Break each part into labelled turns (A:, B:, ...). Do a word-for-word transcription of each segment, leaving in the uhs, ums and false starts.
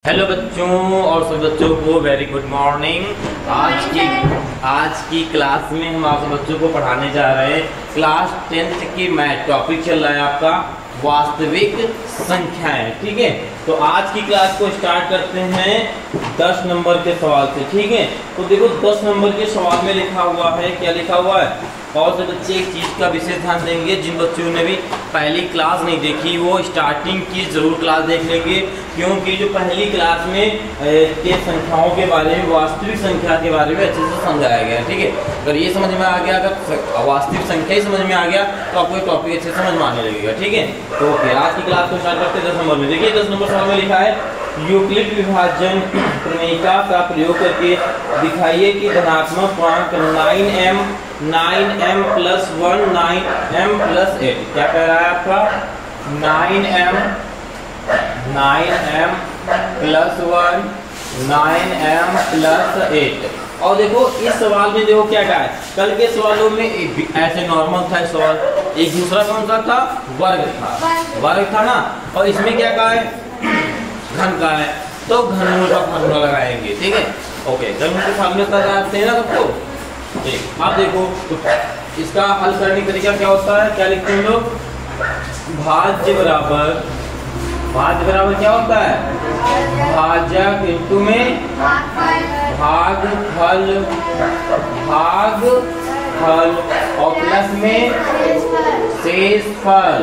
A: Hello बच्चों और सब बच्चों को वेरी गुड मॉर्निंग। आज की आज की क्लास में हम आप बच्चों को पढ़ाने जा रहे हैं क्लास टेंथ की मैथ टॉपिक चल रहा है आपका वास्तविक संख्याएं। ठीक है, तो आज की क्लास को स्टार्ट करते हैं दस नंबर के सवाल से। ठीक है, तो देखो दस नंबर के सवाल में लिखा हुआ है, क्या लिखा हुआ है। और से बच्चे एक चीज़ का विशेष ध्यान देंगे, जिन बच्चों ने भी पहली क्लास नहीं देखी वो स्टार्टिंग की जरूर क्लास देख लेंगे, क्योंकि जो पहली क्लास में के संख्याओं के बारे में, वास्तविक संख्या के बारे में अच्छे से समझाया गया है। ठीक है, अगर ये समझ में आ गया, अगर वास्तविक संख्या ही समझ में आ गया तो आपको ये टॉपिक अच्छे से समझ में आने लगेगा। ठीक है, तो ओके, आज की क्लास को स्टार्ट करते हैं दस नंबर में। देखिए दस नंबर सवाल में लिखा है यूक्लिड विभाजन प्रमेयिका का प्रयोग करके दिखाइए कि धनात्मक पूर्णांक nine m nine m plus one nine m plus eight. क्या कह रहा है आपका nine m nine m plus one nine m plus eight. और देखो इस सवाल में देखो क्या कहा है, कल के सवालों में ऐसे नॉर्मल था सवाल, एक दूसरा कौन सा था, वर्ग था, वर्ग था ना। और इसमें क्या कहा है, घन का है, तो घनमूल का फार्मूला लगाएंगे। ठीक है, ओके, घनमूल का फार्मूला लगाते हैं ना सबको। ठीक, आप देखो इसका हल करने का तरीका क्या होता है, क्या लिखते हैं लोग, भाज्य बराबर, भाज्य बराबर क्या होता है, भाजक इंटू में भाग फल, भाग फल और प्लस में शेष फल।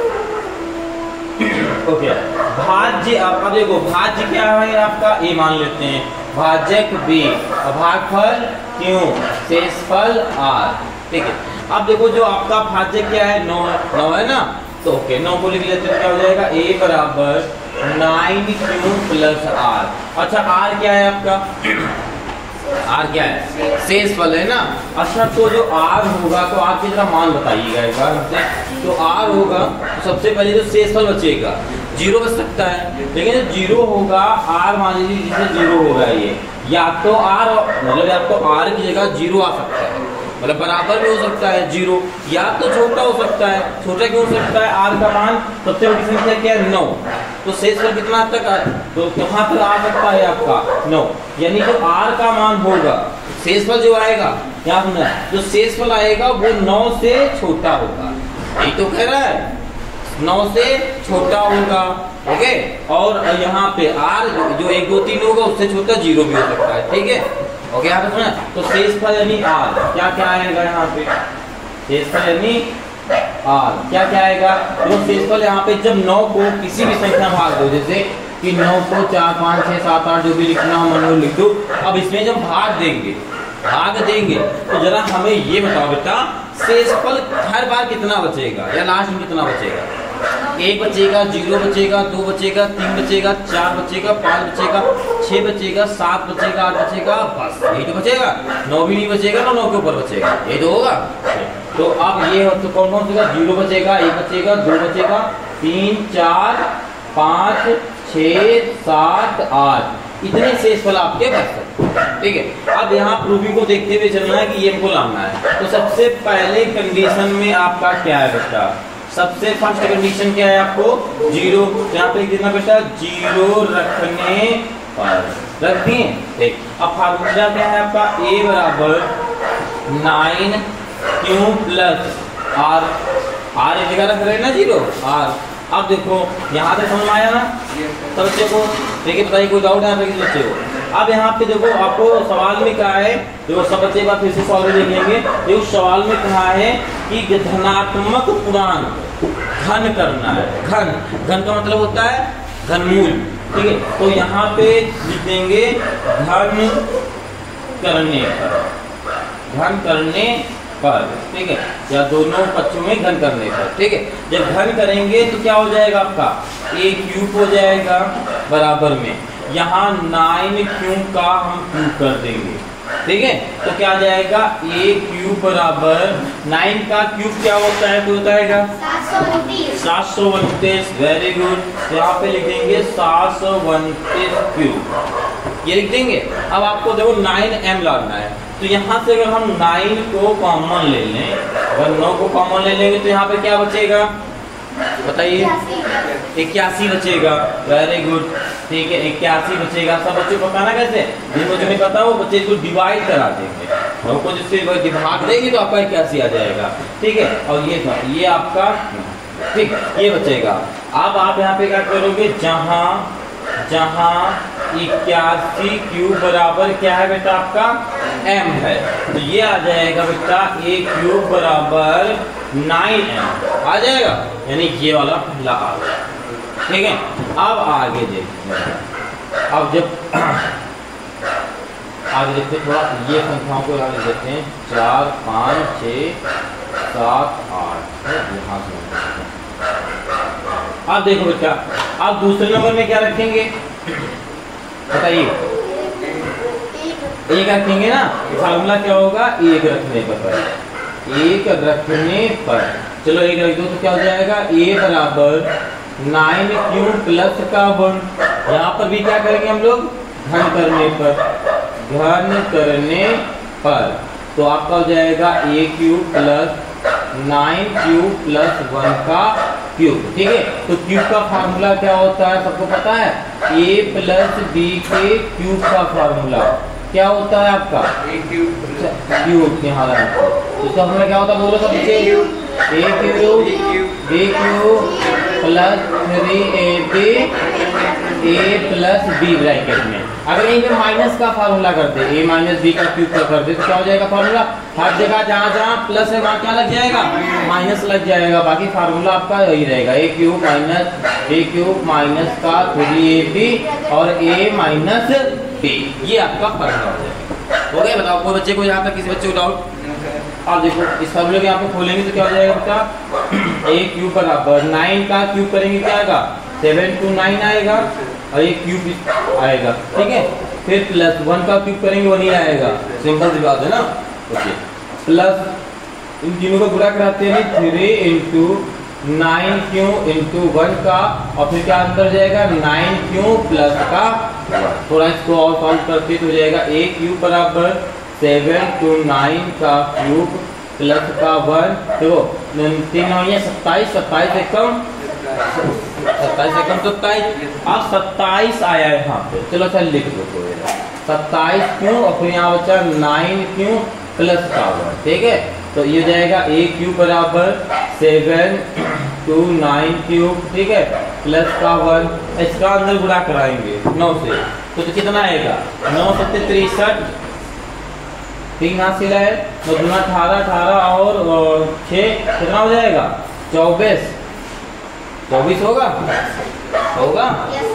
A: ओके, भाज्य आपका देखो, भाज्य क्या है आपका, ए मान लेते हैं, भाजक बी, भागफल क्यों, शेषफल आर। ठीक है, अब देखो जो आपका भाज्य क्या है, नौ नौ है ना, तो ओके नौ को लिख लेते हैं, क्या हो जाएगा, ए बराबर नाइन क्यू प्लस आर। अच्छा आर क्या है आपका, आर क्या है, शेषफल है ना। अच्छा तो जो आर होगा, तो आर की जरा मान बताइएगा एक बार हमसे। तो आर होगा तो सबसे पहले जो शेषफल बचेगा जीरो बच सकता है, लेकिन जो जीरो होगा आर मान लीजिए जिससे जीरो होगा, ये या तो आर मतलब आपको आर की जगह जीरो आ सकता है, मतलब बराबर भी हो सकता है जीरो, या तो छोटा हो सकता है। छोटा क्यों हो सकता है, आर का मान सबसे बड़ी संख्या क्या है, नौ, तो शेषफल कितना तक आ, तो कहाँ पर आ सकता है आपका नौ, यानी जो आर का मान होगा, शेषफल जो आएगा, क्या सुना, जो शेषफल आएगा वो नौ से छोटा होगा। यही तो कह रहा है, नौ से छोटा होगा। ओके, और यहाँ पे आर जो एक दो तीन होगा उससे छोटा जीरो भी हो सकता है। ठीक है, ओके, यहाँ पे सुना, तो शेषफल यानी आर क्या क्या आएगा, यहाँ पे शेषफल यानी आर क्या क्या आएगा, तो शेषफल यहाँ पे जब नौ को किसी भी संख्या भाग दो, जैसे कि नौ को चार पाँच छः सात आठ जो भी लिखना हो मन लिख दो। अब इसमें जब भाग देंगे भाग देंगे तो जरा हमें ये बताओ बेटा, शेषफल हर बार कितना बचेगा या लास्ट में कितना बचेगा, एक बचेगा, जीरो बचेगा, दो बचेगा, तीन बचेगा, चार बचेगा, पाँच बचेगा, छः बचेगा, सात बचेगा, आठ बचेगा, बस यही तो बचेगा। नौ भी नहीं बचेगा ना, नौ के ऊपर बचेगा, ये तो होगा। तो अब ये तो कौन कौन सा, जीरो बचेगा, एक बचेगा, दो बचेगा, तीन, चार, पाँच, छः, सात, आठ, इतने शेषफल आपके बच सकते हैं। ठीक है, अब यहाँ प्रूविंग को देखते हुए चलना है कि ये हमको लाना है। तो सबसे पहले कंडीशन में आपका क्या है बेटा, सबसे फर्स्ट कंडीशन क्या है आपको, जीरो, यहाँ पे कितना बेटा, जीरो रखने पर रख दिए। ठीक, अब फार्मूला क्या है आपका, ए बराबर nine q plus r, r एक जगह रख रहे हैं ना जीरो, आर। अब देखो यहाँ तक समझ में आया ना सब बच्चे को, देखिए बताइए कोई डाउट है यहाँ पे किसी बच्चे को। अब यहाँ पे देखो आपको सवाल में कहा है, देखो सब बच्चे बात फिर से सवाल देख लेंगे। देखो सवाल में कहा है कि धनात्मक पूर्णांक घन करना है, घन, घन का मतलब होता है घनमूल। ठीक है, तो यहाँ पे लिख देंगे घन करने पर, घन करने पर, ठीक है, या दोनों पक्षों में घन करने पर। ठीक है, जब घन करेंगे तो क्या हो जाएगा आपका, ए क्यूब हो जाएगा बराबर में, यहाँ नाइन क्यूब का हम क्यूब कर देंगे। ठीक है, तो क्या आ जाएगा, ए क्यूब बराबर नाइन का क्यूब क्या होता है, तो होता है सात सौ उनतीस। वेरी गुड, तो यहाँ पे लिख देंगे सात सौ उनतीस क्यूब, ये लिख देंगे। अब आपको देखो नाइन एम लाना है, तो यहाँ से अगर हम नाइन को कॉमन ले लें, अगर नौ को कॉमन ले लेंगे तो यहाँ पे क्या बचेगा, बताइए, इक्यासी बचेगा। वेरी गुड, ठीक है, इक्यासी बचेगा। सब बच्चों को पता ना कैसे, जिन बच्चों नहीं पता वो बच्चे को डिवाइड करा देंगे और कुछ इससे भाग देंगे तो आपका इक्यासी आ जाएगा। ठीक है, और ये था ये आपका, ठीक, ये बचेगा। अब आप यहाँ पे क्या करोगे, जहाँ जहाँ इक्यासी क्यूब बराबर क्या है बेटा आपका m है, तो ये आ जाएगा बेटा a क्यूब बराबर नाइन एम आ जाएगा, यानी ये वाला पहला आ गया। ठीक है, अब आगे देखते हैं। अब जब आगे देखते हैं, थोड़ा ये संख्याओं को आगे देखते हैं, चार पाँच छः सात आठ, यहाँ से अब देखो बेटा, आप दूसरे नंबर में क्या रखेंगे बताइए, एक रखेंगे ना, फार्मूला क्या होगा, एक रखने पर, एक रखने पर, चलो एक रख दो तो क्या हो जाएगा, a बराबर नाइन क्यूब प्लस का वन, यहाँ पर भी क्या करेंगे हम लोग, घन करने पर, घन करने पर, तो आपका हो जाएगा a cube plus nine cube plus one का क्यूब। ठीक है, तो क्यूब का फार्मूला क्या होता है सबको पता है, a प्लस बी के क्यूब का फार्मूला क्या होता है आपका, क्यूब, यहाँ इसका फार्मूला क्या होता है बोलो सब बच्चे, a cube b cube plus three a b a plus b bracket में। अगर यहीं पे माइनस का फार्मूला करते, a माइनस बी का क्यूब का करते तो क्या हो जाएगा फार्मूला, हर जगह जहाँ जहाँ प्लस है वहाँ क्या लग जाएगा, माइनस लग जाएगा, बाकी फार्मूला आपका यही रहेगा, a cube minus b cube minus का थ्री ए बी और a माइनस b, ये आपका फार्मूला हो जाएगा। हो गया, बताओ कोई बच्चे को यहाँ तक, किसी बच्चे को डाउट? अब देखो इस फार्मूले को यहाँ पे खोलेंगे तो क्या हो जाएगा बेटा, a क्यूब बराबर नाइन का क्यूब करेंगे क्या आएगा, सेवन टू नाइन आएगा और ये क्यूब आएगा। ठीक है, फिर प्लस वन का क्यूब करेंगे वन ही आएगा, सिंपल सी बात है ना। ओके, प्लस इन तीनों को गुणा कराते हैं, three into nine q into one का, और फिर क्या अंदर जाएगा, नाइन क्यू प्लस का, थोड़ा इसको और सॉल्व करते तो हो जाएगा a क्यूब बराबर सेवन टू नाइन का क्यूब प्लस का वन, देखो तीन नौ सत्ताईस, सत्ताईस एकम सत्ताईस एकम सत्ताईस, अब सत्ताईस आया है यहाँ पे, चलो अच्छा लिख दो सत्ताईस क्यों, और फिर यहाँ बचा नाइन क्यों प्लस का वन। ठीक है, तो ये जाएगा a क्यूब बराबर सेवन टू नाइन क्यूब, ठीक है, प्लस का वन, इसका अंदर गुणा कराएंगे नौ से, तो, तो कितना आएगा, नौ सत्ते तिरसठ, तीन हाथ सिला है, नौ दूना अठारह, अठारह और छः कितना हो जाएगा, चौबीस, चौबीस होगा होगा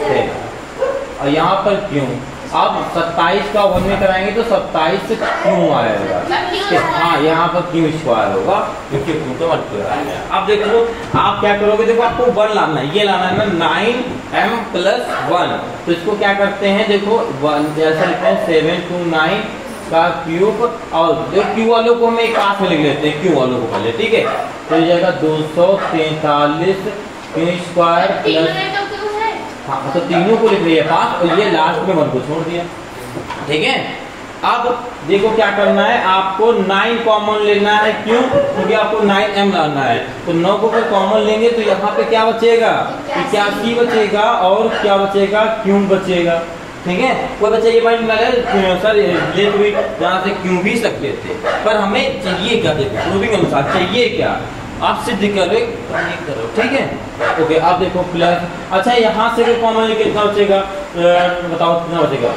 A: और यहाँ पर क्यों, अब सत्ताईस का वन में कराएंगे तो सत्ताईस क्यों आएगा, हाँ यहाँ पर क्यों स्क्वायर होगा क्योंकि क्यों तो मल्टीप्लाई है। अब देखो आप क्या करोगे, देखो आपको वन लाना है, ये लाना है ना नाइन एम प्लस वन, तो इसको क्या करते हैं, देखो वन जैसा लिखते हैं सेवन टू नाइन का क्यूब, और जो क्यू वालों को हम एक पास में लिख लेते हैं, क्यू वालों को पहले। ठीक है, तो ये जाएगा दो सौ तैतालीस क्यू स्क्वायर प्लस, हाँ तो तीनों को लिख लिया पास, और ये लास्ट में वन को छोड़ दिया। ठीक है, अब देखो क्या करना है, आपको नाइन कॉमन लेना है, क्यों, क्योंकि आपको नाइन एम लाना है, तो नौ को अगर कॉमन लेंगे तो यहाँ पे क्या बचेगा, इक्यासी बचेगा, और क्या बचेगा, क्यों बचेगा। ठीक है, कोई बच्चा ये पॉइंट निकाले सर ले तो भी जहाँ से क्यों भी सकते थे, पर हमें चाहिए क्या, देखो प्रूविंग अनुसार चाहिए क्या, आप सिद्ध करो करो। ठीक है, ओके, आप देखो प्लस, अच्छा यहाँ से कॉमन लेके कितना बचेगा, बताओ कितना बचेगा,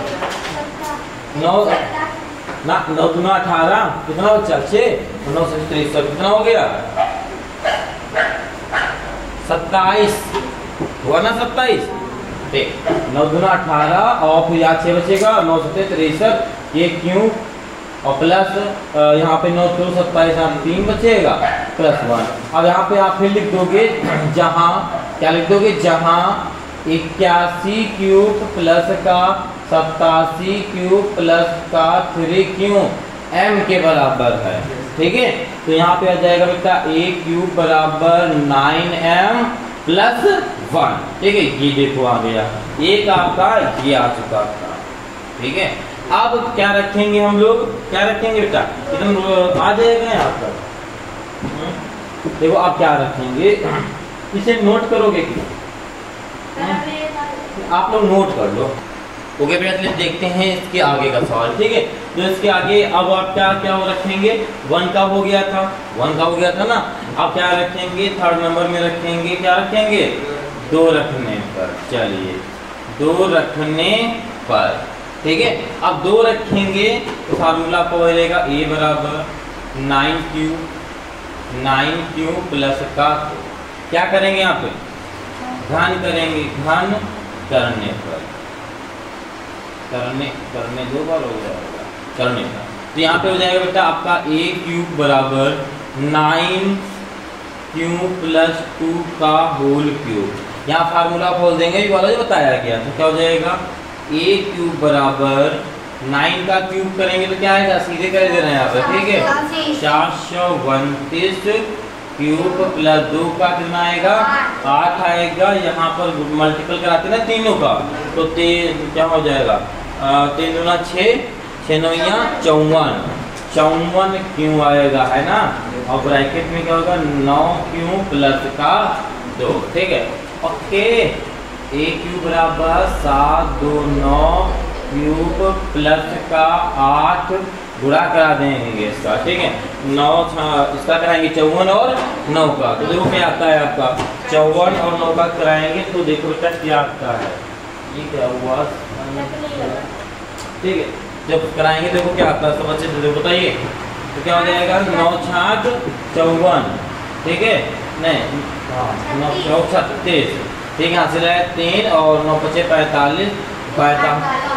A: नौ ना नौ दूना अठारह, कितना बच्चा छः, नौ से तिरसठ कितना हो गया, सत्ताईस हुआ ना, सत्ताईस, ठीक, नौ दूना अठारह और फिर यहाँ छः बचेगा, नौ सत्ते तिरसठ, ये क्यों, और प्लस यहाँ पे नौ दो सत्ताईस, यहाँ तीन बचेगा प्लस वन। अब यहाँ पे आप फिर लिख दोगे, जहाँ क्या लिख दोगे, जहाँ इक्यासी क्यूब प्लस का सत्तासी क्यूब प्लस का थ्री क्यू एम के बराबर है। ठीक है, तो यहाँ पे आ जाएगा बेटा a क्यूब बराबर नाइन एम प्लस वन। ठीक है, ये देखो आ गया, एक आपका ये आ चुका था। ठीक है, अब क्या रखेंगे हम लोग, क्या रखेंगे बेटा, एकदम आ जाएगा यहाँ पर, देखो आप क्या रखेंगे, इसे नोट करोगे क्या, आप लोग नोट कर लो। ओके बेटा, चलिए देखते हैं इसके आगे का सवाल। ठीक है, तो इसके आगे अब आप क्या क्या रखेंगे, वन का हो गया था, वन का हो गया था ना। अब क्या रखेंगे, थर्ड नंबर में रखेंगे, क्या रखेंगे, दो रखने पर। चलिए दो रखने पर, ठीक है। अब दो रखेंगे तो फार्मूला आपको मिलेगा ए बराबर nine q, nine q plus का क्या करेंगे यहाँ पे, घन करेंगे, घन करने पर, करने करने दो बार हो जाएगा, करने का। तो यहाँ पे हो जाएगा बेटा आपका ए क्यूब बराबर नाइन क्यू प्लस टू का होल क्यूब। यहाँ फार्मूला खोल देंगे, ये वाला जो बताया गया तो क्या हो जाएगा, ए क्यूब बराबर नाइन का क्यूब करेंगे तो क्या आएगा, सीधे कर दे रहे हैं यहाँ पे, ठीक है, चार सौ उनतीस क्यूब प्लस दो का कितना आएगा, आठ आएगा। यहाँ पर मल्टीपल कराते ना तीनों का, तो तीन क्या हो जाएगा, तीन दूना छः, छः नौया चौवन, चौवन क्यों आएगा, है ना। और ब्रैकेट में क्या होगा, नौ क्यों प्लस का दो, ठीक है। ओके, ए क्यूब बराबर सात दो नौ क्यूब प्लस का आठ, गुणा करा देंगे इसका, ठीक है, नौ इसका कराएंगे चौवन और नौ का, तो देखो क्या आता है आपका, चौवन और नौ का कराएंगे तो देखो बेटा क्या आता है, ये क्या हुआ, ठीक है। जब कराएंगे देखो क्या आता है, सब अच्छे से बताइए, तो क्या हो जाएगा, नौ छाछ चौवन, ठीक है, नहीं नौ चौ छत्तीस, ठीक है, हासिल है तीन और नौ पचे पैंतालीस, पैंतालीस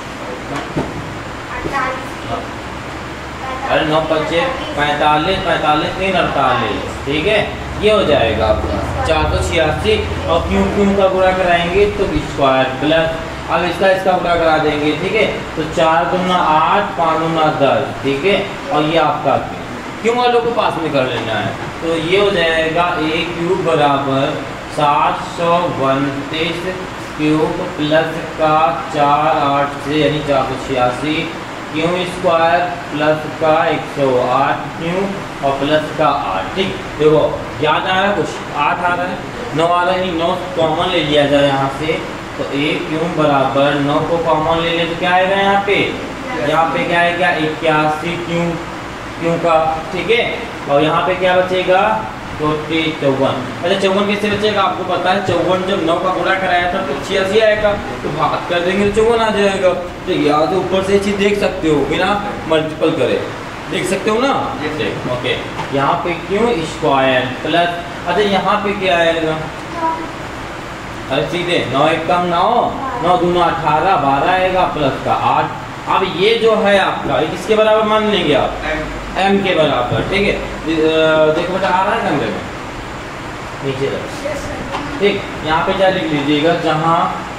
A: अरे नौ पच्चे पैंतालीस, पैंतालीस तीन अड़तालीस, ठीक है, ये हो जाएगा आपका चार सौ छियासी। और क्यों क्यों का गुणा कराएंगे तो स्क्वायर प्लस, अब इसका इसका गुणा करा देंगे, ठीक है, तो चार दूना आठ, पाँच दूना दस, ठीक है, और ये आपका क्यों वालों को पास में कर लेना है, तो ये हो जाएगा ए क्यूब बराबर सात सौ उनतीस क्यूब प्लस का चार आठ से यानी चार सौ छियासी क्यों स्क्वायर प्लस का एक सौ आठ क्यों और प्लस का आठ, ठीक। देखो याद आ रहा है कुछ, आठ आ रहा है, नौ आ रहा है, नौ कॉमन ले लिया जाए यहाँ से, तो ए क्यों बराबर नौ को कॉमन ले ले तो क्या आएगा यहाँ पे, यहाँ पे क्या आएगा इक्यासी क्यों क्यों का, ठीक है। और यहाँ पे क्या बचेगा, चौटी चौवन। अच्छा चौवन कैसे बचेगा, आपको पता है चौवन जब नौ का गुणा कराया था तो छियासी आएगा, तो भाग कर देंगे तो चौवन आ जाएगा। तो यहाँ तो ऊपर से चीज देख सकते हो बिना मल्टीपल करे, देख सकते हो ना, ओके। यहाँ पे क्यों स्क्वायर प्लस, अच्छा यहाँ पे क्या आएगा, अरे सीधे नौ एक कम नौ, नौ दूना अठारह, बारह आएगा प्लस का आठ। अब ये जो है आपका किसके बराबर मान लेंगे आप, m के बराबर, ठीक है। देखो बेटा आ रहा है कमरे में नीचे रख, ठीक। यहाँ पे क्या लिख लीजिएगा, जहाँ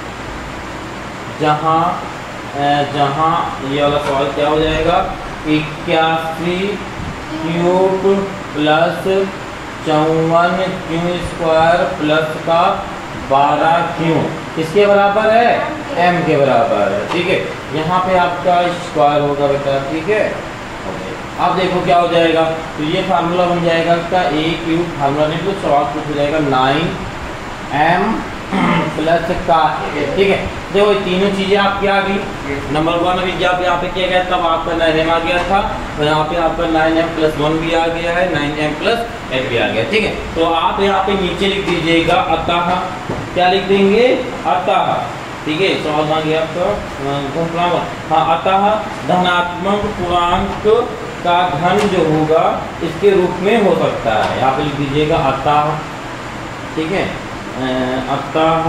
A: जहाँ जहाँ ये वाला सवाल क्या हो जाएगा, इक्यासी क्यूब प्लस चौवन क्यू स्क्वायर प्लस का बारह क्यों किसके बराबर है, m के बराबर है, ठीक है। यहाँ पे आपका स्क्वायर होगा बेटा, ठीक है। अब देखो क्या हो जाएगा, तो ये फार्मूला बन जाएगा इसका ए क्यूब, फार्मूला नहीं तो सवाल पूछ हो जाएगा नाइन एम प्लस का, ठीक है। देखो ये तीनों चीज़ें आपकी आ गई। नंबर वन अभी जब यहाँ पे किया गया तब आपका नाइन एम आ गया था, तो यहाँ पे आपका नाइन एम प्लस वन भी आ गया है, नाइन एम प्लस एट भी आ गया, ठीक है। तो आप यहाँ पे नीचे लिख दीजिएगा अतः, क्या लिख देंगे, अतः, ठीक है। सवाल आ गया आपका, हाँ, अतः धनात्मक पूर्णांक का घन जो होगा इसके रूप में हो सकता है, यहाँ पे लिख दीजिएगा अतः, ठीक है, अतः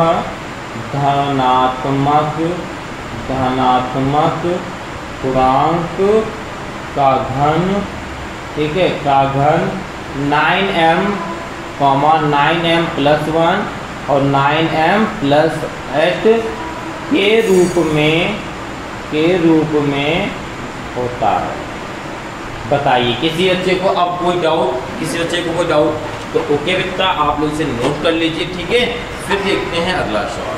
A: धनात्मक धनात्मक पूर्णांक का घन, ठीक है, का घन nine m comma nine m plus one और नाइन एम प्लस एट के रूप में के रूप में होता है। बताइए किसी बच्चे को अब कोई डाउट, किसी बच्चे को कोई डाउट, तो ओके बेटा आप लोग इसे नोट कर लीजिए, ठीक है। फिर देखते हैं अगला सवाल।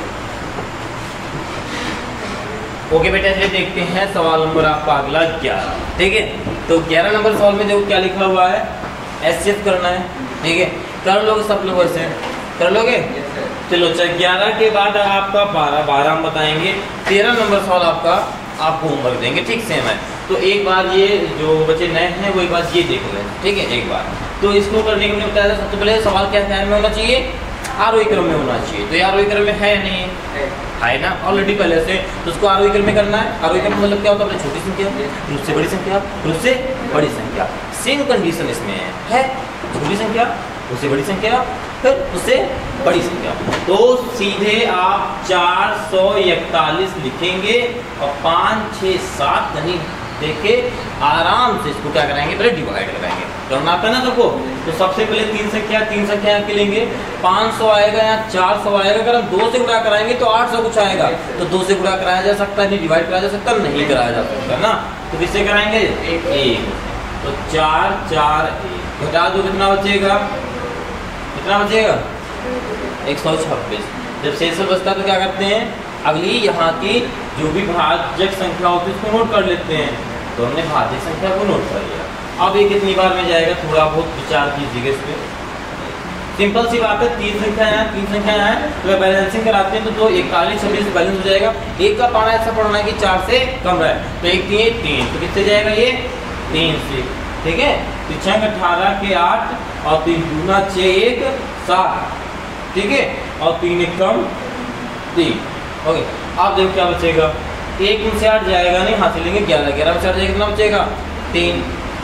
A: ओके बेटा चलिए देखते हैं सवाल नंबर आपका अगला ग्यारह, ठीक है। तो ग्यारह नंबर सवाल में देखो क्या लिखा हुआ है, एस करना है, ठीक है। कर लोगे सब लोग, ऐसे कर लोगे, चलो अच्छा ग्यारह के बाद आपका बारह, बारह हम बताएंगे। तेरह नंबर सवाल आपका आपको होमवर्क देंगे, ठीक सेम है। तो एक बार ये जो बच्चे नए हैं वो एक बार ये देख लें, ठीक है। एक बार तो इसको करने के लिए बताया था, सबसे पहले सवाल क्या ध्यान में होना चाहिए, आरोही क्रम में होना चाहिए। तो ये आरोही क्रम में है या नहीं है, है ना ऑलरेडी पहले से। तो उसको आरोही क्रम में करना है। आरोही क्रम मतलब क्या होता है, छोटी संख्या फिर उससे बड़ी संख्या फिर उससे बड़ी संख्या, सेम कंडीशन इसमें है, है छोटी संख्या उससे बड़ी संख्या फिर उससे बड़ी संख्या। तो सीधे आप चार सौ इकतालीस लिखेंगे और पाँच छः सात नहीं देखे आराम से इसको क्या कराएंगे, पहले डिवाइड कराएंगे। करना आता है ना सबको। तो सबसे पहले तीन संख्या तीन संख्या यहाँ के लेंगे, पाँच सौ आएगा यहाँ चार सौ आएगा। अगर हम दो से गुणा कराएंगे तो आठ सौ कुछ आएगा। तो दो से गुणा कराया जा सकता है, नहीं डिवाइड कराया जा सकता, नहीं कराया जा सकता ना। तो किससे कराएंगे, एक। तो चार चार एक घटा दो, कितना बचेगा, कितना बचेगा एक सौ छब्बीस। जब शेष बचता तो क्या करते हैं, अगली यहाँ की जो भी भाज्यक संख्या होती है उसको नोट कर लेते हैं। तो हमने भाज्यक संख्या को नोट कर लिया। अब ये कितनी बार में जाएगा, थोड़ा बहुत विचार कीजिएगा इस पर। सिंपल सी बात है, तीन संख्या है तीन संख्या है तो बैलेंसिंग कराते हैं तो दो इकतालीस छब्बीस से बैलेंस हो जाएगा। एक का पाना ऐसा पढ़ना है कि चार से कम है, तो एक तीन तीन तो किससे जाएगा ये तीन से, ठीक है। तो छः अठारह के आठ और तीन दूना छः एक सात, ठीक है। और तीन एक कम तीन, ओके। आप देखो क्या बचेगा, एक में से आठ जाएगा नहीं, हाथ से लेंगे ग्यारह, ग्यारह में से आठ जाएगा कितना बचेगा तीन,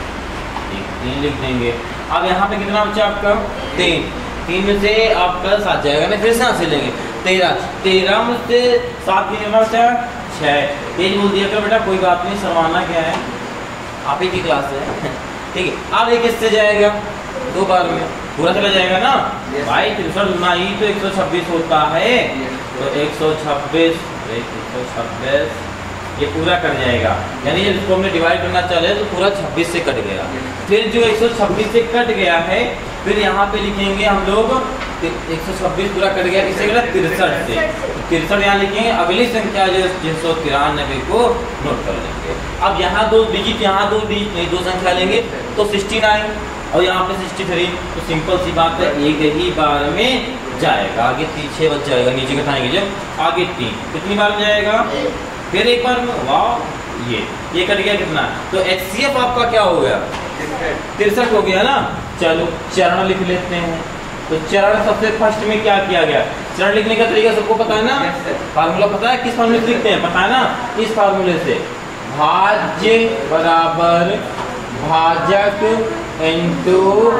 A: तीन लिख देंगे। अब यहाँ पे कितना बचा आपका तीन, तीन में से आपका सात जाएगा नहीं, फिर से हाथ से लेंगे तेरह, तेरह में से सात कितना बचा छः। तेज बोल दिया कर बेटा, कोई बात नहीं, शर्माना क्या है, आप ही की क्लास है, ठीक है। अब एक इससे जाएगा दो बार में पूरा चला जाएगा ना भाई, तिरसठ गुना ही तो एक सौ छब्बीस होता है। तो एक सौ छब्बीस एक सौ छब्बीस ये पूरा कट जाएगा, यानी जब इसको हमने डिवाइड करना चले तो पूरा छब्बीस से कट गया। फिर जो एक सौ छब्बीस से कट गया है, फिर यहाँ पे लिखेंगे हम लोग एक सौ छब्बीस पूरा कट गया, किससे कटा तिरसठ से। तिरसठ यहाँ लिखेंगे, अगली संख्या जो तीन सौ तिरानवे को नोट कर लेंगे। अब यहाँ दो डिजिट यहाँ दो डिजिट नहीं दो संख्या लेंगे तो सिक्सटी नाइन और यहाँ पे सिक्सटी थ्री। तो सिंपल सी बात है, एक ही बार में जाएगा, आगे पीछे बच जाएगा, नीचे घटाएंगे जब आगे तीन कितनी बार में जाएगा, फिर एक बार में, वाह ये ये कट गया कितना। तो एच सी एफ आपका क्या हो गया तिरसठ हो गया ना। चलो चरण लिख लेते हैं। तो चरण सबसे फर्स्ट में क्या किया गया, चरण लिखने का तरीका सबको पता है ना, फार्मूला पता है, किस फार्मूले से लिखते हैं पता है ना, इस फार्मूले से भाज्य बराबर भाजक इंटू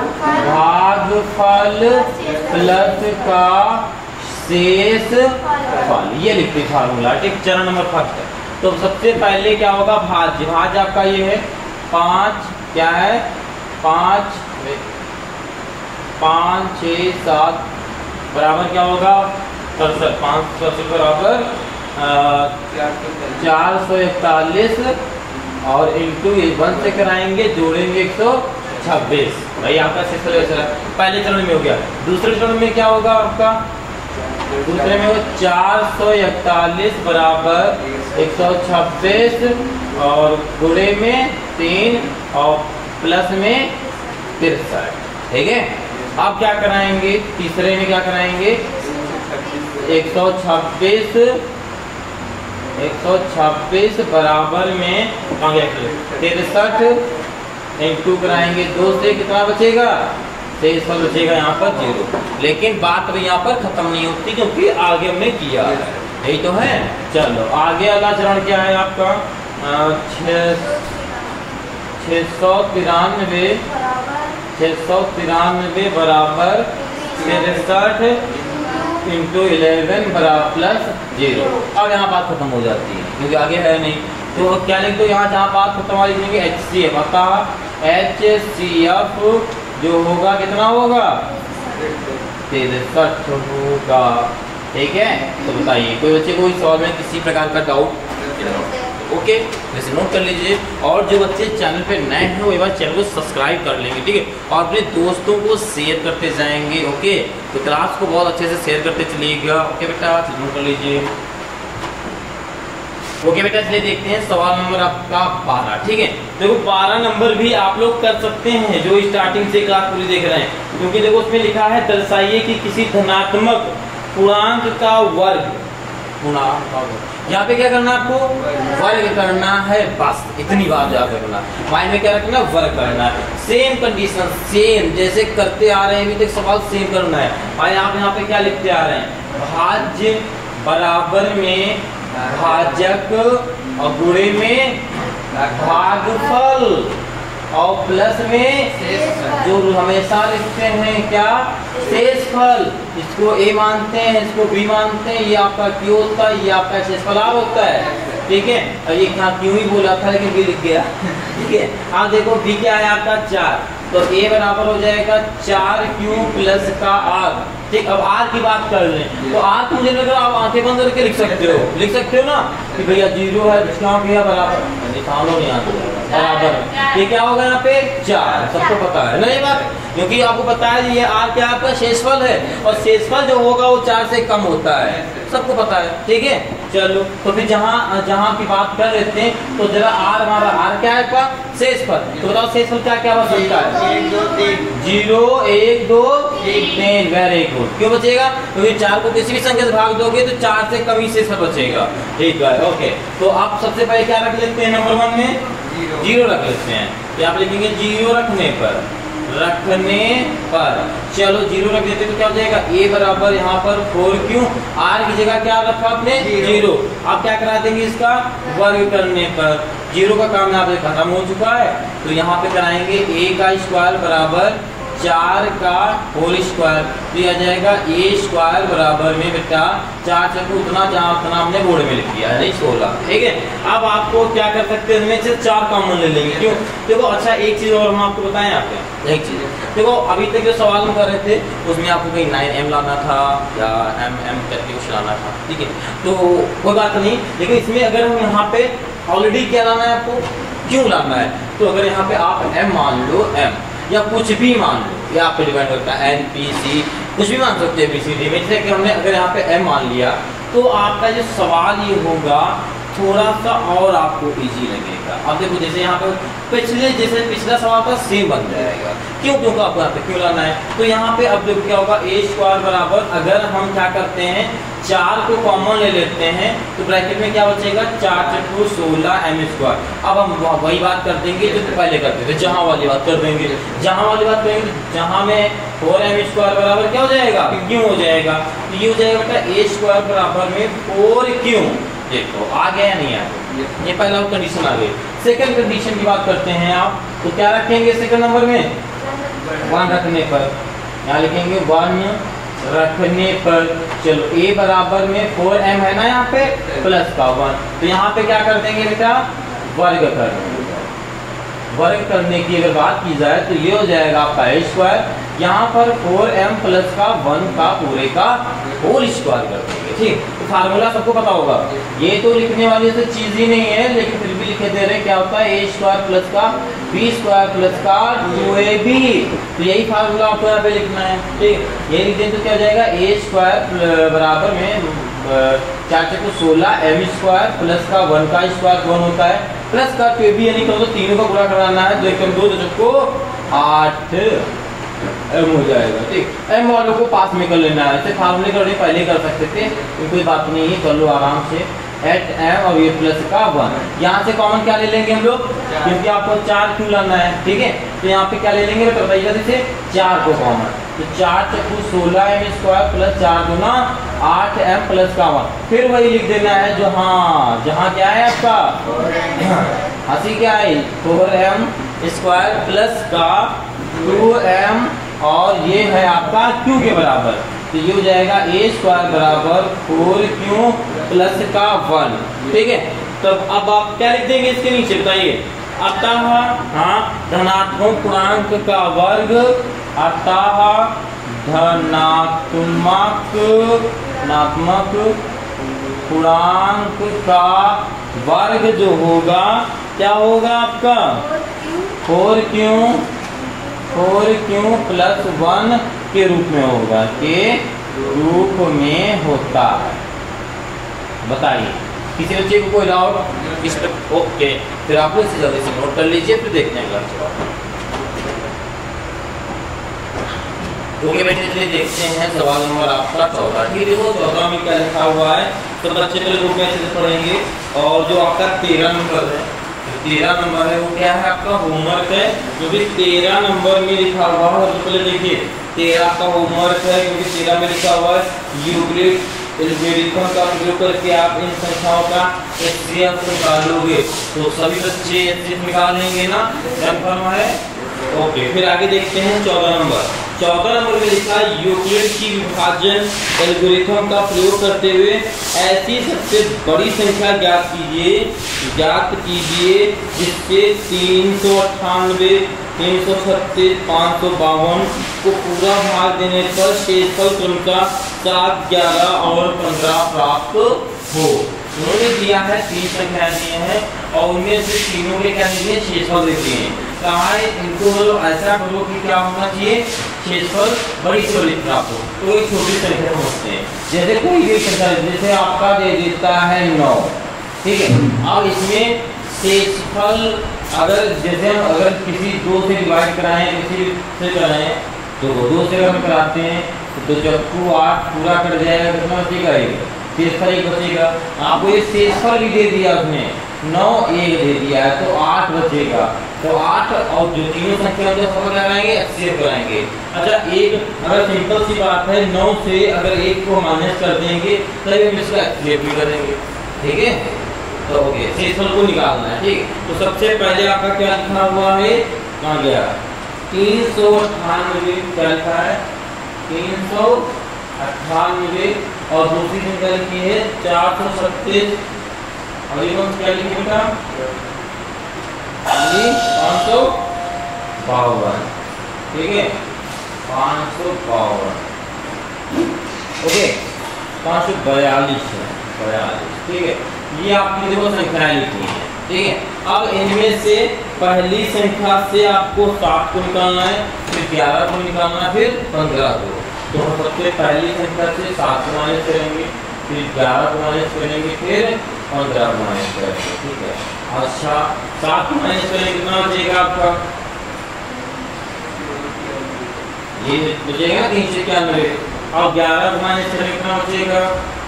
A: भागफल प्लस का शेष फल, ये लिखते हैं फार्मूला, ठीक। चरण नंबर फर्स्ट है। तो सबसे पहले क्या होगा, भाज्य भाज्य आपका ये है पाँच, क्या है पाँच पाँच छः सात बराबर क्या होगा सड़सठ, पाँच सड़सठ बराबर चार सौ इकतालीस और इंटू वन से कराएंगे जोड़ेंगे एक सौ छब्बीस। भाई आपका पहले चरण में हो गया। दूसरे चरण में क्या होगा आपका, दूसरे में वो चार सौ इकतालीस बराबर एक सौ छब्बीस और गुणे में तीन और प्लस में तिरसठ, ठीक है। अब क्या कराएंगे, तीसरे में क्या कराएंगे एक सौ छब्बीस एक सौ छब्बीस बराबर में तिरसठ इंटू कराएंगे दो से, कितना बचेगा शेष फल बचेगा यहाँ पर जीरो। लेकिन बात भी यहाँ पर खत्म नहीं होती क्योंकि आगे हमने किया है, यही तो है। चलो आगे अगला चरण क्या है आपका, छः सौ तिरानवे छः सौ तिरानवे बराबर तिरसठ इंटू इलेवन बराबर प्लस जीरो। अब यहाँ बात खत्म हो जाती है क्योंकि आगे है नहीं। तो क्या लिख दो यहाँ, जहाँ बात खत्म वाली लिखेंगे एच सी एफ, अतः एच सी एफ जो होगा कितना होगा तिरसठ होगा, ठीक है। तो बताइए कोई बच्चे को इस सवाल में किसी प्रकार का डाउट, ओके वैसे नोट कर लीजिए। और जो बच्चे चैनल पे नए हैं वो एक बार चैनल को सब्सक्राइब कर लेंगे, ठीक है। और अपने दोस्तों को शेयर करते जाएंगे, ओके। तो क्लास को बहुत अच्छे से शेयर करते चलिएगा, ओके बेटा नोट कर लीजिए। ओके बेटा चलिए देखते हैं सवाल नंबर आपका बारह, ठीक है। देखो बारह नंबर भी आप लोग कर सकते हैं जो स्टार्टिंग से क्लास पूरी देख रहे हैं, क्योंकि देखो उसमें लिखा है दर्शाइए कि किसी धनात्मक पूर्णांक का वर्ग, पूर्णांक का वर्ग, यहाँ पे क्या करना है आपको, वर्ग करना है, बस इतनी बात यहाँ पे करना है। माइंड में क्या रखना है, वर्ग करना है। सेम कंडीशन, सेम जैसे करते आ रहे हैं अभी तक सवाल सेम करना है। भाई आप यहाँ पे क्या लिखते आ रहे हैं, भाज्य बराबर में भाजक और गुणे में भागफल और प्लस में जो हमेशा लिखते हैं क्या, शेषफल। इसको ए मानते हैं, इसको बी मानते हैं, ये आपका क्यू होता है, ये आपका शेषफल आर होता है, ठीक है। और ये यहाँ क्यों ही बोला था लेकिन बी लिख गया, ठीक है। आप देखो बी क्या है आपका चार, तो ए बराबर हो जाएगा चार क्यू प्लस का आर, ठीक। अब आर की बात कर लें तो आर तो मुझे लग रहा है आप आंखें बंद करके लिख सकते हो, लिख सकते हो ना कि भैया जीरो है, क्या किया बराबर, निकालो नहीं आता बराबर, ये क्या होगा यहाँ पे चार, सबको पता है ना ये बात, क्योंकि आपको पता है ये आर क्या आपका शेषफल है और शेषफल जो होगा वो चार से कम होता है, सबको पता है, ठीक है। चलो तो फिर जहाँ जहाँ की बात कर लेते हैं तो जरा आर हमारा आर क्या है आपका शेषफल, तो बताओ शेषफल क्या क्या बच सकता है, एक दो तीन, जीरो एक दो तीन, वेरी गुड। क्यों बचेगा, क्योंकि चार को किसी भी संख्या से भाग दोगे तो चार से कम ही शेषफल बचेगा, ठीक है। ओके तो आप सबसे पहले क्या रख लेते हैं, नंबर वन में जीरो रख लेते हैं, यहाँ पे लिखेंगे जीरो रखने पर, रखने पर चलो जीरो रख देते तो क्या हो जाएगा, ए बराबर यहाँ पर फोर क्यू, आर की जगह क्या रखा आपने जीरो। आप क्या करा देंगे, इसका वर्ग करने पर, जीरो का काम यहाँ पे खत्म हो चुका है तो यहाँ पे कराएंगे ए का स्क्वायर बराबर चार का होल स्क्वायर, तो यह आ जाएगा ए स्क्वायर बराबर में बेटा चार चक्कर उतना जहाँ उतना हमने बोर्ड में लिख दिया है सोलह, ठीक है। अब आपको क्या कर सकते हैं, इनमें से चार कॉमन ले लेंगे, क्यों देखो। अच्छा एक चीज और हम आपको बताएं, यहाँ पे एक चीज देखो, अभी तक जो सवाल हम कर रहे थे उसमें आपको कहीं नाइन एम लाना था या एम एम करके कुछ लाना था, ठीक है, तो कोई बात नहीं। लेकिन इसमें अगर हम यहाँ पे ऑलरेडी क्या लाना है आपको, क्यों लाना है, तो अगर यहाँ पे आप एम मान लो, एम या कुछ भी मान लो, ये आप पे डिपेंड करता है, एन पी सी कुछ भी मान सकते हैं बी सी डी में। जैसे कि हमने अगर यहाँ पे एम मान लिया तो आपका जो सवाल ये होगा थोड़ा सा और आपको इजी लगेगा। अब देखो जैसे यहाँ पे पिछले जैसे पिछला सवाल था सेम बन जाएगा, क्यों क्योंकि आपको यहाँ पे क्यों लाना है, तो यहाँ पे अब देखो क्या होगा, ए स्क्वायर बराबर अगर हम क्या करते हैं चार को कॉमन ले लेते हैं तो ब्रैकेट में क्या बचेगा, चार चक्कू सोलह एम स्क्वायर। अब हम वही बात कर देंगे जो पहले करते थे, जहाँ वाली बात कर देंगे, जहाँ वाली बात करेंगे जहाँ में फोर एम स्क्वायर बराबर क्या हो जाएगा, क्यों हो जाएगा, तो ये हो जाएगा बेटा ए स्क्वायर बराबर में फोर क्यों। देखो आ गया या नहीं आया, ये पहला कंडीशन आ गई। सेकंड कंडीशन की बात करते हैं आप, तो क्या रखेंगे सेकंड नंबर में, वन रखने पर, यहाँ लिखेंगे वन रखने पर। चलो ए बराबर में फोर एम है ना यहाँ पे प्लस का वन, तो यहाँ पे क्या कर देंगे बेटा, वर्ग कर देंगे। वर्ग करने की अगर बात की जाए तो ये हो जाएगा आपका ए स्क्वायर, यहाँ पर फोर एम प्लस का वन का पूरे का होल स्क्वायर कर देंगे, ठीक। तो फार्मूला सबको पता होगा, ये तो लिखने वाली तो चीज ही नहीं है लेकिन फिर भी लिखे दे रहे क्या होता है, ए स्क्वायर प्लस का बी स्क्वायर प्लस का टू ए बी, तो यही फार्मूला आपको यहाँ पे लिखना है, ठीक। ये लिख दें तो क्या हो जाएगा, ए स्क्वायर बराबर में चार चक्को सोलह एम स्क्वायर प्लस का वन का स्क्वायर वन होता है प्लस का टू बी, यानी तो तीनों का गुणा कराना है, दो एकम दो, दो चक्को आठ एम हो जाएगा, ठीक। एम वालों को पास में कर लेना है, ऐसे फार्मूले करने पहले कर सकते थे, कोई बात नहीं है, कर लो आराम से। एट एम और ये प्लस का वन, यहाँ से कॉमन क्या ले लेंगे हम लोग, क्योंकि आपको चार क्यों लाना है, ठीक है, तो यहाँ पे क्या ले लेंगे तो बताइए जैसे चार को कॉमन, तो चार चक्कू सोलह एम स्क्वायर प्लस चार गुना आठ एम प्लस का वन, फिर वही लिख देना है जो हाँ जहाँ क्या है आपका हंसी क्या है, फोर एम स्क्वायर प्लस का टू एम और ये है आपका क्यू के बराबर, तो ये हो जाएगा ए स्क्वायर बराबर फोर क्यू प्लस का वन, ठीक है। तो अब आप क्या लिख देंगे इसके नीचे बताइए, अतः हाँ धनात्मक पूर्णांक का वर्ग, अतः धनात्मक धनात्मक पूर्णांक का वर्ग जो होगा क्या होगा आपका, four q four q plus one के रूप में होगा, के रूप में होता है। बताइए किसी बच्चे को कोई डाउट इस पर, ओके, फिर आप लोग जल्दी से नोट कर लीजिए, फिर देखते हैं अगला जवाब। ओके बेटे, चलिए देखते हैं सवाल नंबर आपका चौदह। ठीक है, देखो चौदह में क्या लिखा हुआ है, तो बच्चे पहले बुक में से पढ़ेंगे। और जो आपका तेरह नंबर है, तेरह नंबर है वो क्या है आपका होमवर्क है, जो भी तेरह नंबर में लिखा हुआ है। तो पहले देखिए तेरह का होमवर्क है, क्योंकि तेरह में लिखा हुआ है यूक्लिड एल्गोरिथम का प्रयोग करके आप इन संख्याओं का एचसीएफ निकालोगे। तो सभी बच्चे एचसीएफ निकालेंगे ना, कंफर्म है। ओके, फिर आगे देखते हैं चौदह नंबर। चौदह नंबर में लिखा है यूक्लिड की विभाजन एल्गोरिथम का प्रयोग करते हुए ऐसी सबसे बड़ी संख्या ज्ञात कीजिए ज्ञात कीजिए जिससे तीन सौ अट्ठानवे तीन सौ छत्तीस पाँच सौ बावन को पूरा भाग देने पर शेषफल क्रमशः सात ग्यारह और पंद्रह प्राप्त हो। उन्होंने दिया है तीन संख्याएं दी हैं और उनमें से तीनों के क्या दिए शेषफल देते हैं। कहा है इनको ऐसा करो कि क्या होना चाहिए, शेषफल बड़ी से बड़ी प्राप्त हो। तो एक छोटी संख्या समझते हैं, जैसे कोई भी संख्या, जैसे आपका दे देता है नौ, ठीक है। अब इसमें शेषफल अगर जैसे हम अगर किसी दो से डिवाइड कराएं, किसी से कराएं, तो दो से अगर कराते हैं तो जब टू आठ पूरा कर जाएगा कितना बचेगा, एक शेषफल एक बचेगा। आपको ये शेषफल भी दे दिया उसने, नौ एक दे दिया है तो आठ बचेगा। तो आठ और जो तीनों संख्या जो सब क्या कराएंगे, एचसीएफ कराएंगे। अच्छा, एक अगर सिंपल सी बात है, नौ से अगर एक को माइनस कर देंगे तभी हम इसका एचसीएफ भी करेंगे, ठीक है। तो ओके, शेषफल को निकालना है, ठीक। तो सबसे पहले आपका क्या लिखा हुआ है, कहाँ गया, तीन सौ अट्ठानवे क्या लिखा है, तीन सौ अट्ठानवे और दूसरी संख्या लिखी है चार सौ छत्तीस और ये क्या लिखी बेटा, पाँच सौ बावन, ठीक है, पाँच सौ बावन, ओके, पाँच सौ बयालीस है, बयालीस, ठीक है। ये आपकी देखो संख्याएं लिखी है, ठीक है। अब इनमें से पहली संख्या से आपको सात को निकालना है, फिर ग्यारह को निकालना है, फिर पंद्रह को। तो हम सबसे पहली संख्या से सात को माइनस करेंगे, फिर ग्यारह को माइनस करेंगे, फिर पंद्रह को माइनस करेंगे, ठीक है। अच्छा, सात को माइनस करेंगे कितना बचेगा आपका, ये बचेगा तीन सौ इक्यानवे। और ग्यारह को माइनस करेंगे कितना बचेगा,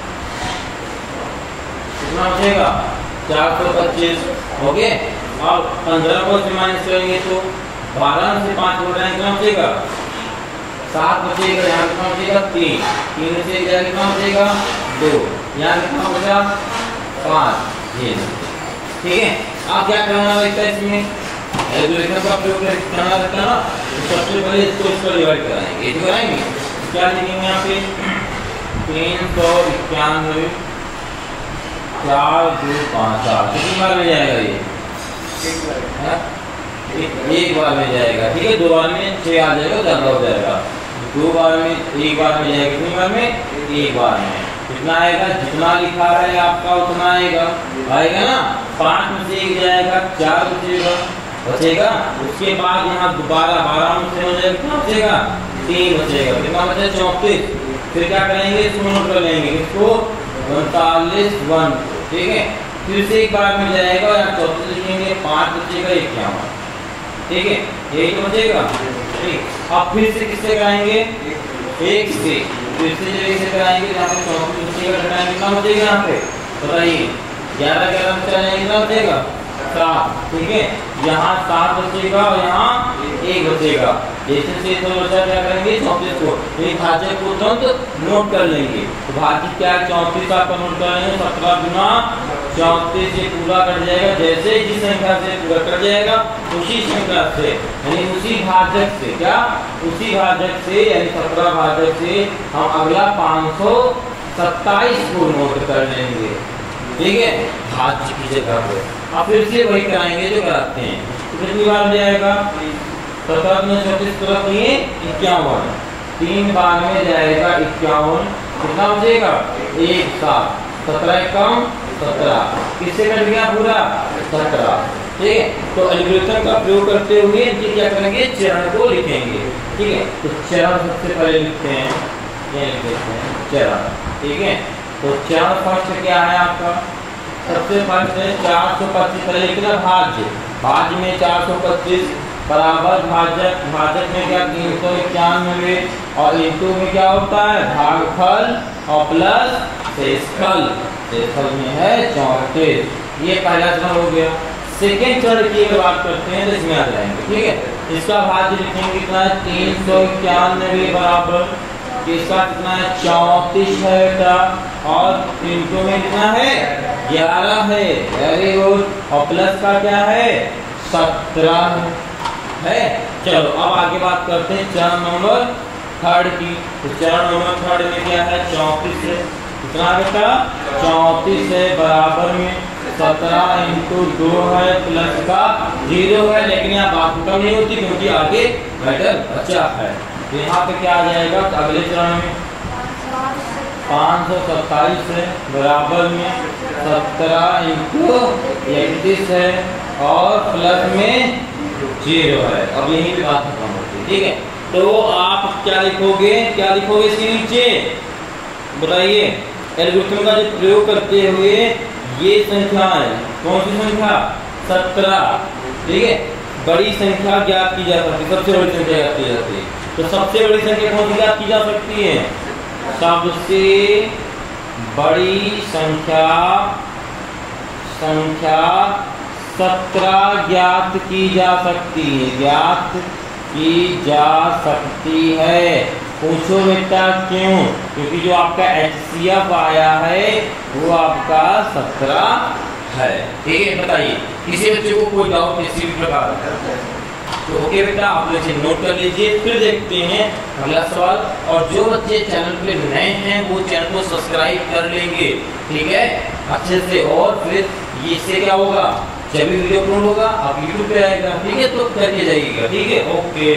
A: कितना बचेगा, चार सौ पच्चीस, ओके। और पंद्रह को से माइनस करेंगे तो बारह से पाँच हो जाएगा, कितना बचेगा, सात बचेगा, यहाँ कितना बचेगा, तीन, तीन से कितना बचेगा, दो, यहाँ कितना बचा, पाँच, ये ठीक है। आप क्या करना रहता है इसमें, एल्गोरिथम का प्रयोग करना रहता है ना। तो सबसे पहले इसको इसको डिवाइड कराएंगे, तो कराएंगे क्या लिखेंगे यहाँ पे, तीन सौ इक्यानवे चार दो पाँच आठ, कितनी बार में जाएगा ये, एक बार में जाएगा, ठीक है। दो बार में छः आ जाएगा, ज़्यादा हो जाएगा। दो बार में, एक बार में जाएगा, कितनी बार में, एक बार में। कितना आएगा, जितना लिखा है आपका उतना आएगा, आएगा ना। पाँच में से एक जाएगा, चार बचेगा बचेगा उसके बाद यहाँ दोबारा बारह में से हो जाएगा, कितना बचेगा, तीन बचेगा, कितना बचेगा, चौंतीस। फिर क्या करेंगे, इसको नोट कर लेंगे, इसको उनतालीस वन, ठीक है। फिर से एक बार में जाएगा, यहाँ चौतीस लिखेंगे, पाँच बचेगा, इक्यावन, ठीक है, यही तो बचेगा, ठीक। अब फिर से किससे कराएंगे, एक से, फिर से जब एक से कराएंगे यहाँ पे चौतीस बचेगा, घटाएंगे कितना बचेगा, यहाँ पे बताइए, ग्यारह ग्यारह में चलाएंगे कितना बचेगा, सात, ठीक है। यहाँ सात बचेगा और यहाँ एक बचेगा, जैसे से तो बचा क्या करेंगे, चौंतीस को एक भाज्य को तुरंत नोट कर लेंगे। तो भाज्य क्या है, चौंतीस आपका नोट कर लेंगे, सत्रह गुना चौंतीस से पूरा कट जाएगा। जैसे जिस संख्या से पूरा कट जाएगा उसी संख्या से, यानी उसी भाजक से, क्या उसी भाजक से, यानी सत्रह भाजक से हम अगला पाँच सौ सत्ताईस को नोट कर लेंगे, ठीक है, भाज्य की जगह पे। अब फिर से वही कराएंगे जो कराते हैं, तो कितनी बार जाएगा, सत्रह में चौतीस तरफ ये इक्यावन, तीन बार में जाएगा इक्यावन, कितना बचेगा, एक सात, सत्रह कम सत्रह, किससे कट गया पूरा, सत्रह, ठीक है। तो एल्गोरिथम का प्रयोग करते हुए इनकी क्या करेंगे, चरण को लिखेंगे, ठीक है। तो चरण सबसे पहले लिखते हैं, ये लिख देते हैं चरण, ठीक है। तो चरण फर्स्ट क्या है आपका, सबसे फर्स्ट है चार सौ पच्चीस, पहले लिखना भाज्य, भाज्य में चार सौ पच्चीस, बराबर भाजक, भाजक में क्या तीन सौ इक्यानवे और इंटू में क्या होता है भागफल और प्लस शेषफल, शेषफल में है चौंतीस। ये पहला चरण हो गया। सेकेंड चरण की अगर बात करते हैं तो इसमें आ जाएंगे, ठीक है। इसका भाज्य लिखेंगे कितना है तीन सौ इक्यानवे बराबर इसका कितना है चौंतीस है बेटा और इंटू में कितना है ग्यारह है, वेरी गुड, और प्लस का क्या है सत्रह है। चलो अब आगे बात करते हैं चरण नंबर थर्ड की। तो चरण नंबर थर्ड में क्या है चौंतीस है, कितना बेटा चौंतीस है बराबर में सत्रह इंटू दो है प्लस का जीरो है, लेकिन यहाँ बात कम नहीं होती क्योंकि आगे घटक बचा है। तो यहाँ पे क्या आ जाएगा अगले चरण में पाँच सौ सत्ताईस है बराबर में सत्रह इंटू इकतीस है और प्लस में जीरो है। अब यही भी बात खत्म होती है, ठीक है। तो आप क्या लिखोगे, क्या लिखोगे इसके नीचे बताइए। एल्गोरिथम का जो प्रयोग करते हुए ये संख्या है कौन सी संख्या सत्रह, ठीक है। बड़ी संख्या ज्ञात की जा सकती है, सबसे बड़ी संख्या ज्ञात की जाती है। तो सबसे बड़ी संख्या कौन सी ज्ञात की जा सकती है, सबसे बड़ी संख्या संख्या सत्रह ज्ञात की जा सकती है, ज्ञात की जा सकती है। पूछो बेटा क्यों, क्योंकि जो आपका एच सी एफ आया है वो आपका सत्रह है, ठीक है। बताइए किसी बच्चे को कोई डाउट किसी भी प्रकार का तो ओके बेटा आप लोग नोट कर लीजिए। फिर देखते हैं अगला सवाल, और जो बच्चे चैनल पे नए हैं वो चैनल को सब्सक्राइब कर लेंगे, ठीक है अच्छे से। और फिर इससे क्या होगा जब भी वीडियो अपलोड होगा आप यूट्यूब पे आएगा, ठीक है, तो करके जाइएगा, ठीक है ओके।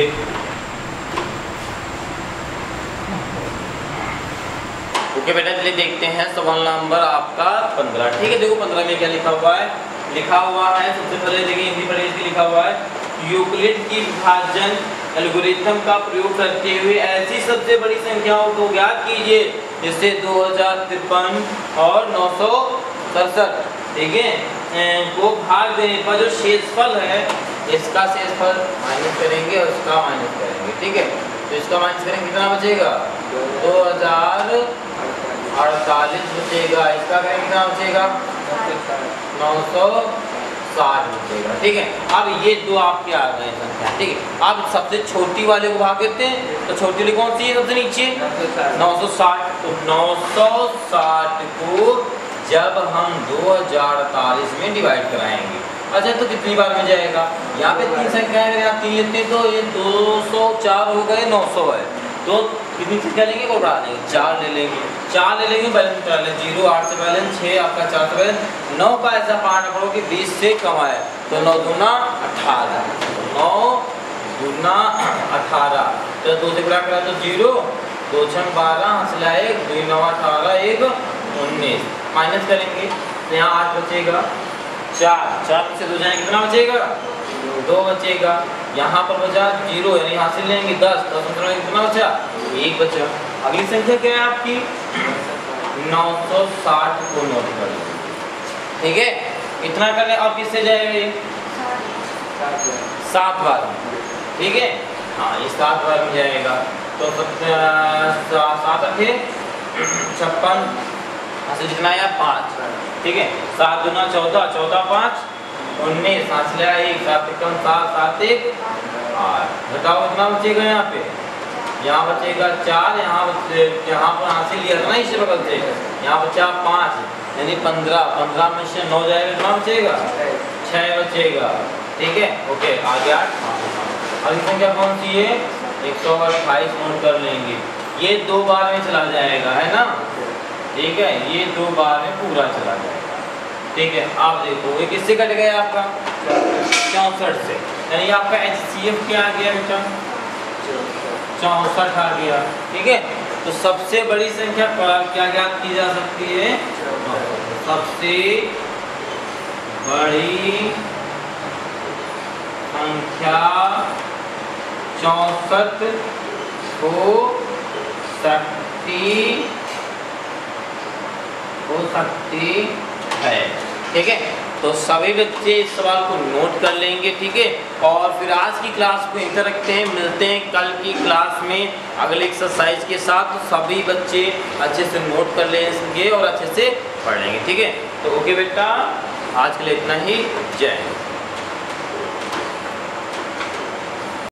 A: ओके बेटा चलिए देखते हैं सवाल नंबर आपका पंद्रह, ठीक है। देखो पंद्रह में क्या लिखा हुआ है, लिखा हुआ है सबसे पहले देखिए हिंदी पढ़िए, इसकी लिखा हुआ है यूक्लिड की विभाजन एल्गोरिथम का प्रयोग करते हुए ऐसी सबसे बड़ी संख्याओं को ज्ञात कीजिए जिससे दो हजार तिरपन और नौ सौ सड़सठ, ठीक है, को भाग देने पर जो शेषफल है इसका शेषफल माइनस करेंगे और इसका माइनस करेंगे, ठीक है। तो इसका माइनस करेंगे कितना बचेगा दो हजार अड़तालीस बचेगा, इसका करेंगे कितना बचेगा नौ सौ साठ बचेगा, ठीक है। अब ये दो आपके आ गए संख्या, ठीक है। अब सबसे छोटी वाले को भाग देते हैं, तो छोटी वाली कौन सी है सबसे नीचे नौ सौ साठ। तो नौ सौ साठ को जब हम दो हजार अड़तालीस में डिवाइड कराएंगे, अच्छा तो कितनी बार में जाएगा, यहाँ पे तीन संख्या है, यहाँ तीन लेते हैं तो ये दो सौ चार हो गए नौ सौ है, तो कितनी संख्या लेंगे वो बढ़ा देंगे चार ले लेंगे, चार ले लेंगे बैलेंस करा लें जीरो, आठ से बैलेंस छः, आपका चार से बैलेंस नौ का ऐसा पार्ट पकड़ो कि बीस से कम आए, तो नौ दूना अठारह, नौ दूना अठारह, तो दो से बड़ा करा तो जीरो, दो छः बारह, हंसला एक, दो नौ अठारह, एक उन्नीस, माइनस करेंगे तो यहाँ आठ बचेगा, चार चार से दो जाएंगे कितना बचेगा दो बचेगा, यहाँ पर बचा जीरो यानी हासिल लेंगे दस, दस में कितना बचा एक बचा। अगली संख्या क्या है आपकी नौ सौ साठ को नोट कर लो, ठीक है। इतना कर ले, अब किससे जाएगा ये सात बार, ठीक है, हाँ ये सात बार में जाएगा। तो सात अठे छप्पन, हासिल कितना है पाँच, ठीक है, सात दूना चौदह, चौदह पाँच उन्नीस, हासिल एक, सात कम सात, सात एक आठ, बताओ कितना बचेगा यहाँ पे, यहाँ बचेगा चार, यहाँ बचे यहाँ पर हासिल लिया था ना इसे बगल से, यहाँ बचा पाँच यानी पंद्रह, पंद्रह में से नौ जाएगा कितना बचेगा छः बचेगा, ठीक है ओके। आगे आठ, अगली संख्या कौन सी है एक सौ अट्ठाईस नोट कर लेंगे, ये दो बार में चला जाएगा है ना, ठीक है, ये दो बार में पूरा चला जाएगा, ठीक है। आप देखो ये किससे कट गया आपका चौंसठ से, यानी आपका एच सी एफ क्या आ गया बेटा चौंसठ आ गया, ठीक है। तो सबसे बड़ी संख्या क्या ज्ञात की जा सकती है, सबसे बड़ी संख्या चौंसठ हो सकती हो सकती है, ठीक है। तो सभी बच्चे इस सवाल को नोट कर लेंगे, ठीक है। और फिर आज की क्लास को यहीं तक रखते हैं, मिलते हैं कल की क्लास में अगले एक्सरसाइज के साथ। तो सभी बच्चे अच्छे से नोट कर लेंगे और अच्छे से पढ़ लेंगे, ठीक है। तो ओके बेटा, आज के लिए इतना ही। जय हिंद।